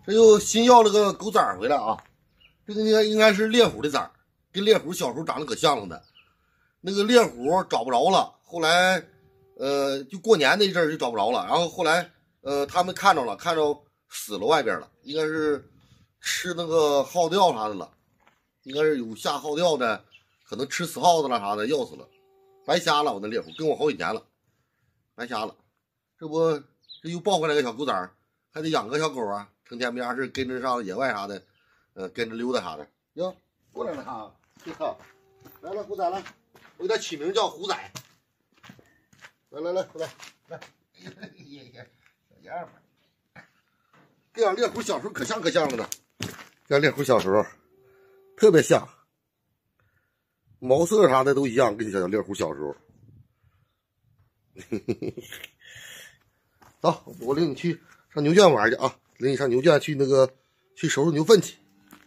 这又新要了个狗崽儿回来啊！这个应该是猎虎的崽儿，跟猎虎小时候长得可像了的。那个猎虎找不着了，后来就过年那阵儿就找不着了。然后后来他们看着了，看着死了外边了，应该是吃那个耗吊啥的了，应该是有下耗吊的，可能吃死耗子了啥的，要死了，白瞎了。我那猎虎跟我好几年了，白瞎了。这不这又抱回来个小狗崽儿，还得养个小狗啊，成天没啥事跟着上野外啥的，跟着溜达啥的。哟，过来了哈，来了，狗崽来，我给它起名叫虎仔。来，虎仔，来，小样儿。跟俺猎虎小时候可像了呢，跟俺猎虎小时候特别像，毛色啥的都一样，跟小猎虎小时候。走，我领你去上牛圈玩去啊！领你上牛圈去去收拾牛粪去。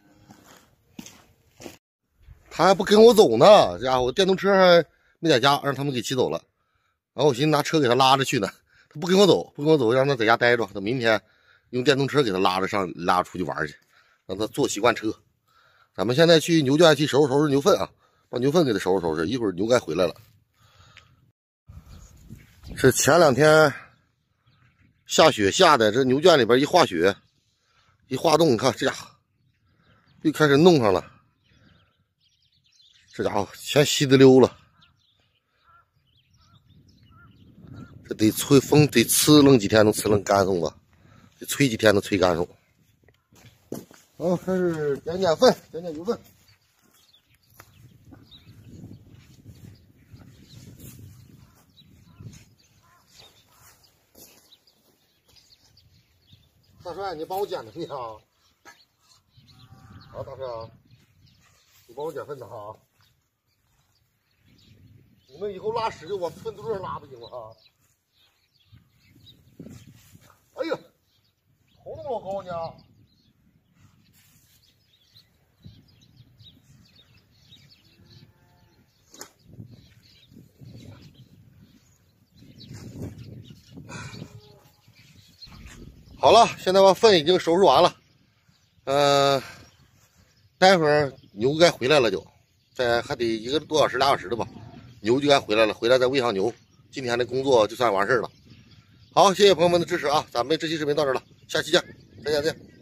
他还不跟我走呢，这家伙电动车还没在家，让他们给骑走了。然后我寻思拿车给他拉着去呢，他不跟我走，让他在家待着，等明天用电动车给他拉出去玩去，让他坐习惯车。咱们现在去牛圈去收拾牛粪啊，把牛粪给他收拾，一会儿牛该回来了。是前2天下雪下的，这牛圈里边一化雪，一化冻，你看这家伙又开始弄上了，这家伙全稀得溜了。这得吹风，得呲楞几天能呲楞干松吧，得吹几天能吹干松。好，开始捡粪，捡牛粪。大帅，你帮我捡的你啊！好，大帅啊，你帮我捡粪的哈。你们以后拉屎就往粪堆上拉不行吗？啊！哎呀，头那么老高呢！好了，现在把粪已经收拾完了。待会儿牛该回来了就，还得1个多小时、2小时的吧，牛就该回来了。回来再喂上牛，今天的工作就算完事了。好，谢谢朋友们的支持啊！咱们这期视频到这儿了，下期见，再见。